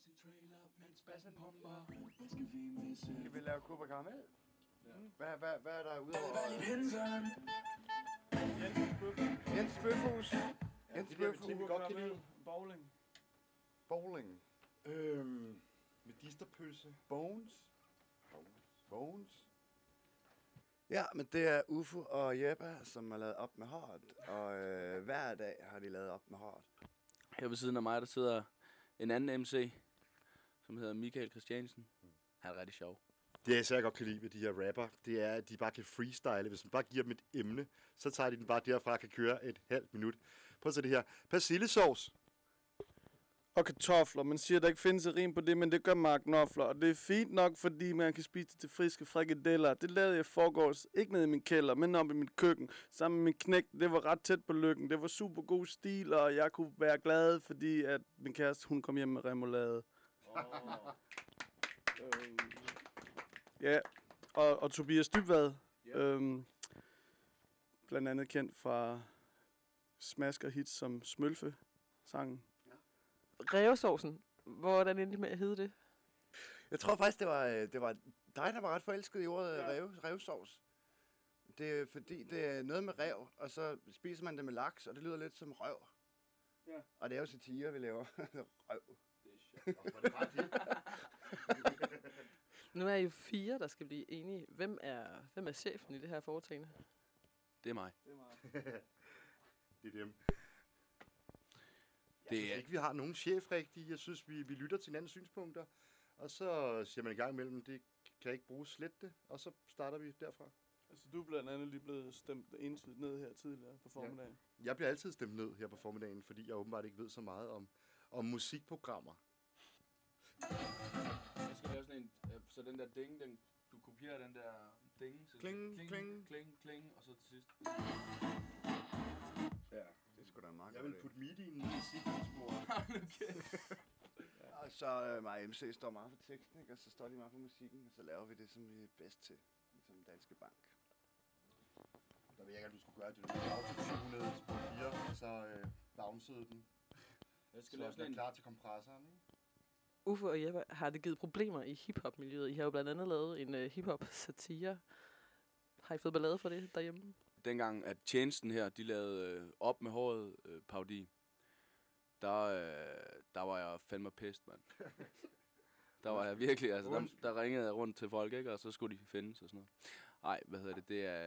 Skal vi lave Cuba Caramel? Hvad er der udover? Jens Bøfhus. Jens Bøfhus. Vi godt kan lide. Bowling. Medisterpølse. Bones. Ja, men det er Ufo og Jeppe, som har lavet op med hårdt. Og hver dag har de lavet op med hårdt. Her ved siden af mig, der sidder en anden MC, som hedder Michael Christiansen. Han er rigtig sjov. Det jeg især godt kan lide ved de her rapper, det er, at de bare kan freestyle. Hvis man bare giver dem et emne, så tager de den bare derfra og kan køre et halvt minut. Prøv at se det her. Persillesauce. Og kartofler. Man siger, at der ikke findes et rim på det, men det gør Mark Knopfler. Og det er fint nok, fordi man kan spise det til friske frikadeller. Det lavede jeg forgårs. Ikke nede i min kælder, men op i mit køkken. Sammen med min knægt. Det var ret tæt på lykken. Det var super god stil, og jeg kunne være glad, fordi at min kæreste, hun kom hjem med remoulade. Ja, og Tobias Dybvad. Blandt andet kendt fra smasker hits som Smølfe-sangen. Rævesovsen. Hvordan endte det med at hedde det? Jeg tror faktisk, det var dig, der var ret forelsket i ordet revsovs. Det er fordi, det er noget med rev, og så spiser man det med laks, og det lyder lidt som røv. Ja. Og det er jo satire, vi laver. Røv. Det er sjovt. Nu er I jo 4, der skal blive enige. Hvem er chefen i det her foretagende? Det er mig. Det er dem. Det Jeg synes ikke, vi har nogen chef rigtig. Jeg synes, vi lytter til hinandens synspunkter. Og så siger man i gang imellem, det kan ikke bruges slet det. Og så starter vi derfra. Altså, du er blandt andet lige blevet stemt entydigt ned her tidligere på formiddagen. Ja. Jeg bliver altid stemt ned her på formiddagen, fordi jeg åbenbart ikke ved så meget om musikprogrammer. Jeg skal lave sådan en, så den der ding, du kopierer den der ding. Så kling, og så til sidst. Ja, det er sgu da meget Jeg godt. vil putte midien i musiksporet. Og så mig MC står meget for teksten, ikke? Og så står de meget for musikken, og så laver vi det, som vi er bedst til, som Danske Bank. Der vil jeg ikke, at du skulle gøre det. Du skulle autotune spor 4, så bouncede den. Jeg skal Så lave den er sådan en. klar til kompressoren, ikke? Uffe og Jeppe, har det givet problemer i hiphop-miljøet? I har jo blandt andet lavet en hiphop-satire. Har I fået ballade for det derhjemme? Dengang, at tjenesten her, de lavede op med håret parodi, der var jeg fandme pest, mand. Der var jeg virkelig, altså, der ringede jeg rundt til folk, ikke? Og så skulle de findes og sådan noget. Ej, hvad hedder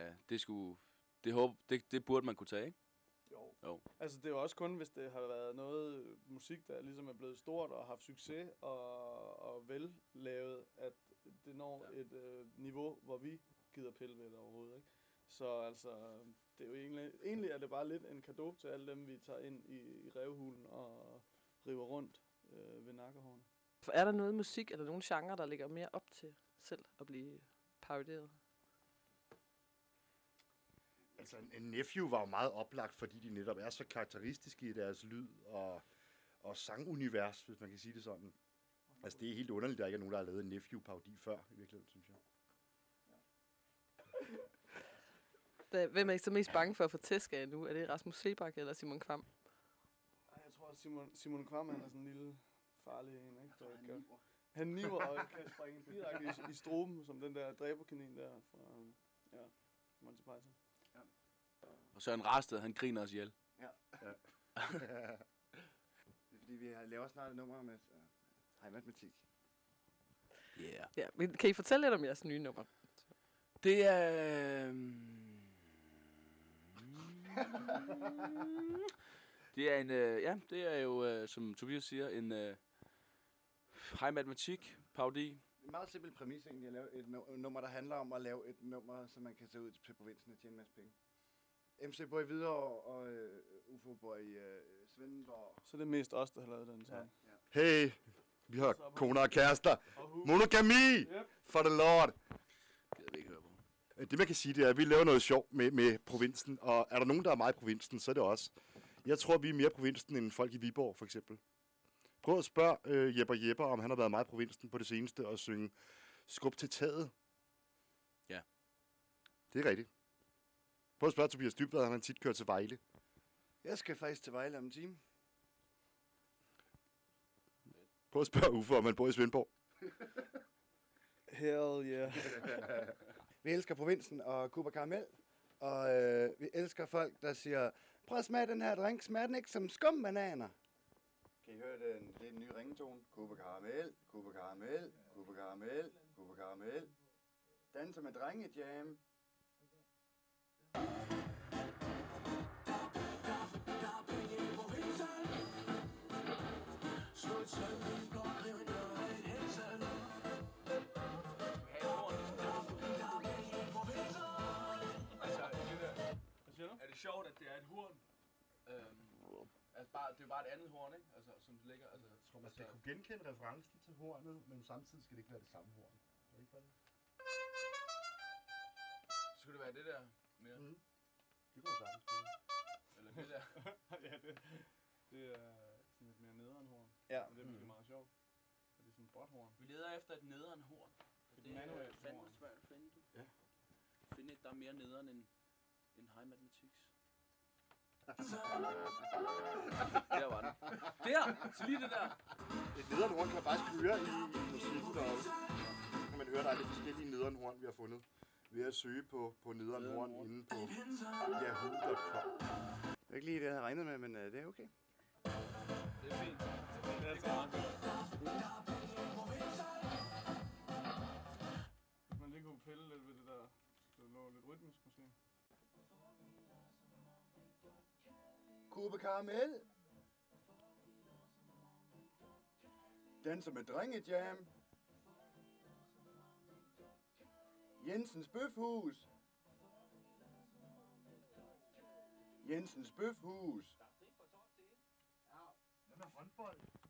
det, det burde man kunne tage, ikke? Jo. Altså, det er jo også kun, hvis det har været noget musik, der ligesom er blevet stort og har haft succes og vellavet, at det når et niveau, hvor vi gider pille ved det overhovedet, ikke? Så altså, det er jo egentlig er det bare lidt en cadeau til alle dem, vi tager ind i revhulen og river rundt ved nakkehårene. For er der noget musik eller nogle genre, der ligger mere op til selv at blive paroderet? Altså, en Nephew var jo meget oplagt, fordi de netop er så karakteristiske i deres lyd og sangunivers, hvis man kan sige det sådan. Altså, det er helt underligt, at der ikke er nogen, der har lavet en Nephew-parodi før, i virkeligheden, synes jeg. Hvem er I så mest bange for at få tæsk af nu? Er det Rasmus Sebak eller Simon Kvam? Ej, jeg tror, at Simon Kvam, han er sådan en lille farlig en, ikke? Han niver og kan springe direkte i struben, som den der dræberkanin der fra Monty Python. Ja. Og Søren Rasted, han griner os ihjel. Ja. Det er fordi, vi laver snart et nummer med matematik. Yeah. Ja, men kan I fortælle lidt om jeres nye nummer? Det er... det er en... det er jo, som Tobias siger, en high matematik parodi. En meget simpel præmis egentlig at lave et nummer, der handler om at lave et nummer, så man kan tage ud til provinsen og tjene en masse penge. MC bor i Hvidovre, og Ufo bor i Svendborg. Så det er mest os, der har lavet den sang. Ja. Hey, vi har koner og kærester. Monogami! Yep. For the lord! Det ved vi ikke høre på. Det man kan sige, det er, at vi laver noget sjov med provinsen. Og er der nogen, der er meget i provinsen, så er det os. Jeg tror, vi er mere i provinsen end folk i Viborg, for eksempel. Prøv at spørge Jepper, om han har været meget i provinsen på det seneste og synge Skub til taget. Ja. Det er rigtigt. Prøv at spørge Tobias Dybvad, han tit kørt til Vejle. Jeg skal faktisk til Vejle om en time. Prøv at spørge Uffe, om han bor i Svendborg. Hell yeah. Vi elsker provinsen og Cuba Caramel. Og vi elsker folk, der siger, prøv at smage den her drink. Smager den ikke som skumbananer? Kan I høre den? Det er den nye ringetone. Cuba Caramel, Cuba Caramel, Cuba Caramel, Cuba Caramel. Danser med drengejam. Er det sjovt, at det er et horn? Altså bare, det er jo bare et andet horn, ikke? Altså, som ligger, altså... Man skal kunne genkende referencen til hornet, men samtidig skal det ikke være det samme horn. Er det ikke det? Så skulle det være det der mere? Mm. Det kunne sagtens spille. Eller det der? Ja, det er sådan et mere nederen horn. Ja. Og det er måske meget sjovt. Og det er sådan et botthorn. Vi leder efter et nederen horn. Et Det er manuelt fandme horn. svært at finde, du. Ja. Finde et, der er mere nederen end high mathematics. Der var den. Der! Så lige det der! Et nederen horn kan faktisk høre i musikken deroppe. Kan man høre, der er lidt forskellige nederen horn, vi har fundet. Ved at søge på nederen horn inde på yahoo.com. Det er ikke lige det, jeg havde regnet med, men det er okay. Det er fint. Det er altså meget godt. Hvis man lige kunne pille lidt ved det der, så det lå lidt rytmisk måske. Cuba Caramel. Danser med drengejam. Jensens Bøfhus. Jensens Bøfhus. Hvad med håndbold?